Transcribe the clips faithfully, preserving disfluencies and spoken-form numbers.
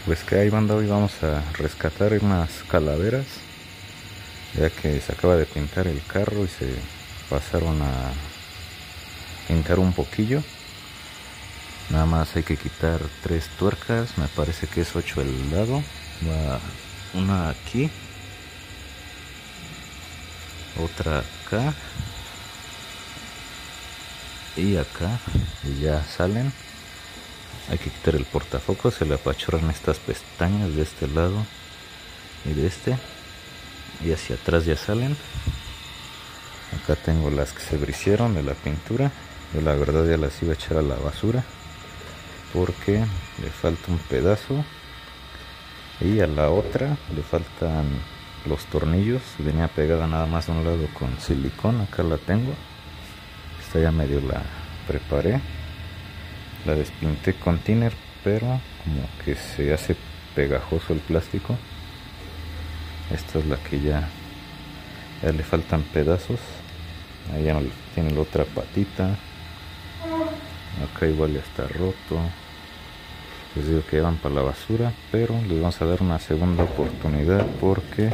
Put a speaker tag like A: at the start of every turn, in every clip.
A: Pues que ahí banda, hoy vamos a rescatar unas calaveras, ya que se acaba de pintar el carro y se pasaron a pintar un poquillo. Nada más hay que quitar tres tuercas, me parece que es ocho el lado, va una aquí, otra acá y acá, y ya salen. Hay que quitar el portafoco, se le apachurran estas pestañas de este lado y de este, y hacia atrás ya salen. Acá tengo las que se bricieron de la pintura. Yo la verdad ya las iba a echar a la basura porque le falta un pedazo, y a la otra le faltan los tornillos. Venía pegada nada más de un lado con silicón. Acá la tengo, esta ya medio la preparé, la despinté con thinner, pero como que se hace pegajoso el plástico. Esta es la que ya, ya le faltan pedazos. Ahí ya tiene la otra patita. Acá igual ya está roto. Les digo que van para la basura, pero les vamos a dar una segunda oportunidad porque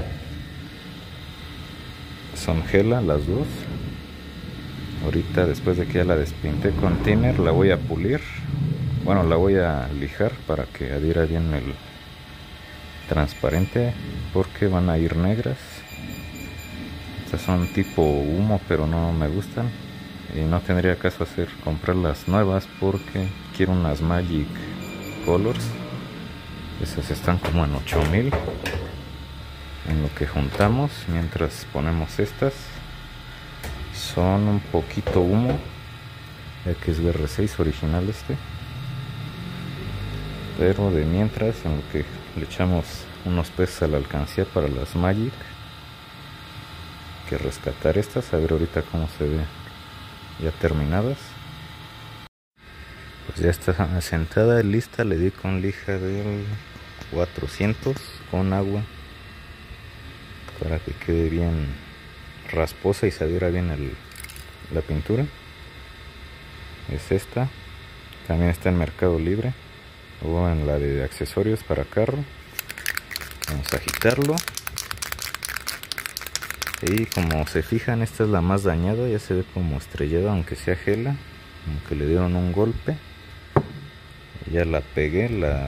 A: son gela las dos. Ahorita, después de que ya la despinté con thinner, la voy a pulir. Bueno, la voy a lijar para que adhiera bien el transparente, porque van a ir negras. Estas son tipo humo, pero no me gustan, y no tendría caso hacer comprar las nuevas porque quiero unas Magic Colors. Esas están como en ocho mil en lo que juntamos. Mientras ponemos estas, son un poquito humo, ya que es B R seis original este, pero de mientras, en lo que le echamos unos pesos a la alcancía para las Magic, que rescatar estas, a ver ahorita cómo se ve ya terminadas. Pues ya está sentada y lista. Le di con lija del cuatrocientos con agua para que quede bien rasposa y se adhiera bien el, la pintura. Es esta, también está en Mercado Libre o en la de accesorios para carro. Vamos a agitarlo, y como se fijan, esta es la más dañada, ya se ve como estrellada, aunque sea gela, como que le dieron un golpe. Ya la pegué, la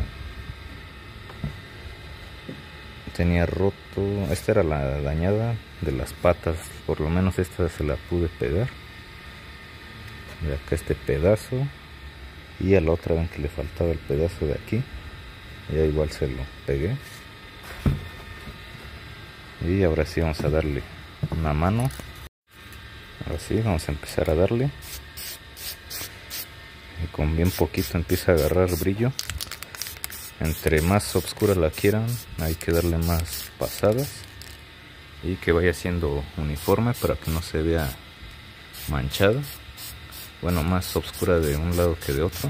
A: tenía roto. Esta era la dañada de las patas, por lo menos esta se la pude pegar. De acá este pedazo, y a la otra ven que le faltaba el pedazo de aquí, ya igual se lo pegué. Y ahora sí vamos a darle una mano. Ahora sí vamos a empezar a darle, y con bien poquito empieza a agarrar brillo. Entre más oscura la quieran, hay que darle más pasadas y que vaya siendo uniforme para que no se vea manchada. Bueno, más oscura de un lado que de otro.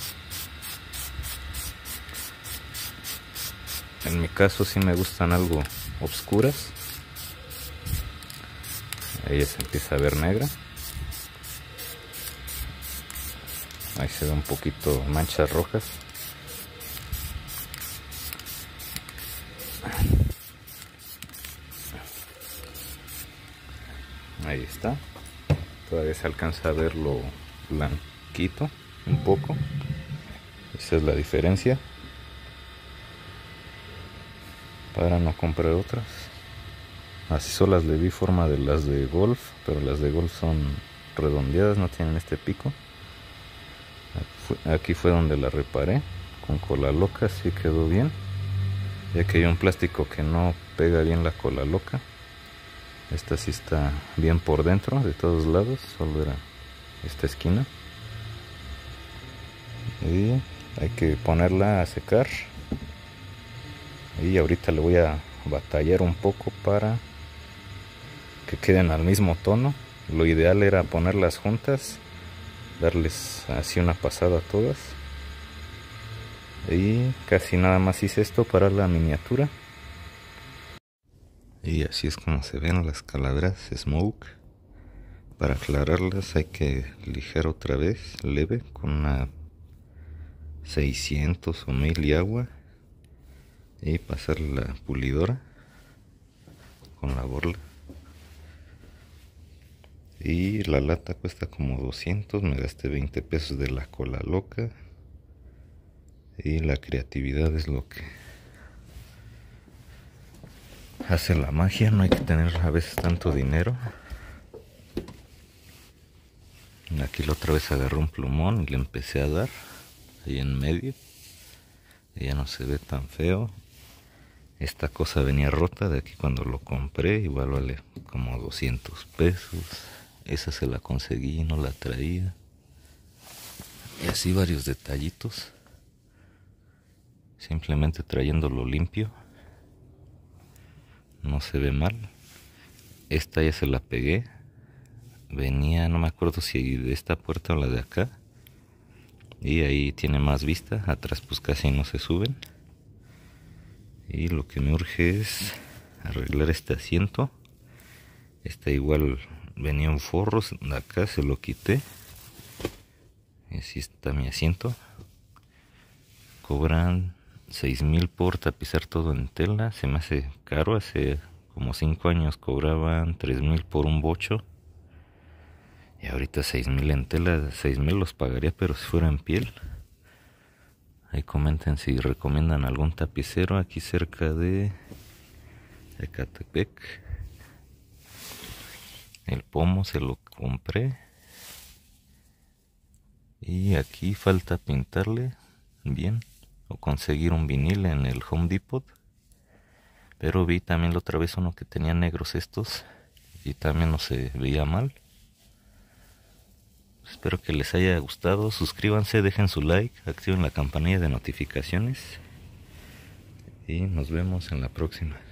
A: En mi caso sí me gustan algo oscuras. Ahí ya se empieza a ver negra. Ahí se ve un poquito manchas rojas. Ahí está. Todavía se alcanza a ver lo blanquito un poco. Esa es la diferencia para no comprar otras. Así solas le vi forma de las de golf, pero las de golf son redondeadas, no tienen este pico. Aquí fue donde la reparé con cola loca, así quedó bien, ya que hay un plástico que no pega bien la cola loca. Esta sí está bien por dentro de todos lados, solo era esta esquina. Y hay que ponerla a secar, y ahorita le voy a batallar un poco para que queden al mismo tono. Lo ideal era ponerlas juntas, darles así una pasada a todas, y casi nada más hice esto para la miniatura. Y así es como se ven las calaveras Smoke. Para aclararlas hay que lijar otra vez leve con una seiscientos o mil y agua, y pasar la pulidora con la borla. Y la lata cuesta como doscientos, me gasté veinte pesos de la cola loca. Y la creatividad es lo que hace la magia, no hay que tener a veces tanto dinero. Aquí la otra vez agarré un plumón y le empecé a dar ahí en medio. Y ya no se ve tan feo. Esta cosa venía rota de aquí cuando lo compré, igual vale como doscientos pesos. Esa se la conseguí, no la traía. Y así varios detallitos. Simplemente trayéndolo limpio. No se ve mal. Esta ya se la pegué. Venía, no me acuerdo si de esta puerta o la de acá. Y ahí tiene más vista. Atrás pues casi no se suben. Y lo que me urge es arreglar este asiento. Este igual venía un forro. De acá se lo quité. Y así está mi asiento. Cobran seis mil por tapizar todo en tela. Se me hace caro. Hace como cinco años cobraban tres mil por un bocho. Y ahorita seis mil en tela. seis mil los pagaría, pero si fuera en piel. Ahí comenten si recomiendan algún tapicero aquí cerca de Ecatepec. El pomo se lo compré. Y aquí falta pintarle bien. O conseguir un vinil en el Home Depot. Pero vi también la otra vez uno que tenía negros estos. Y también no se veía mal. Espero que les haya gustado. Suscríbanse, dejen su like, activen la campanilla de notificaciones. Y nos vemos en la próxima.